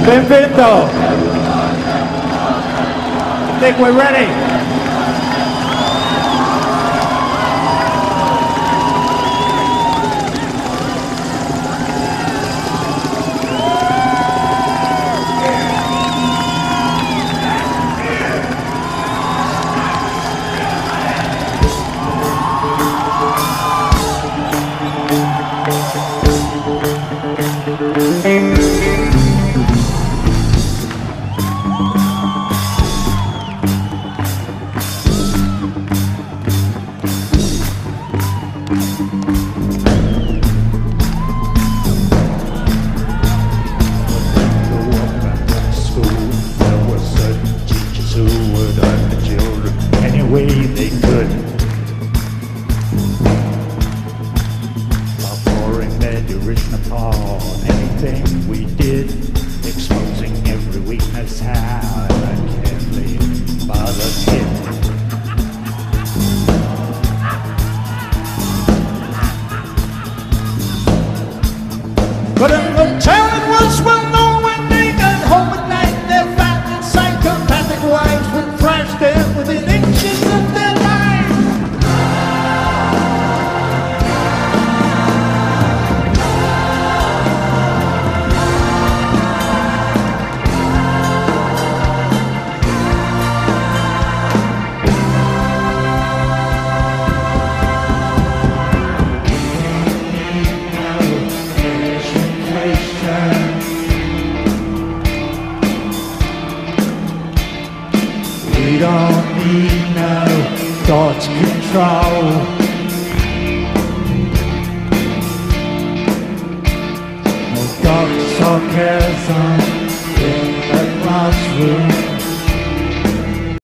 Benvenuto. I think we're ready. Way they could, while pouring their derision upon anything we did, exposing every weakness however carefully others hid. But in the town it was well known when they got home at night, their fat and psychopathic wives would thrash them within inches of their lives. We don't need no thought control. No dark sarcasm in the classroom.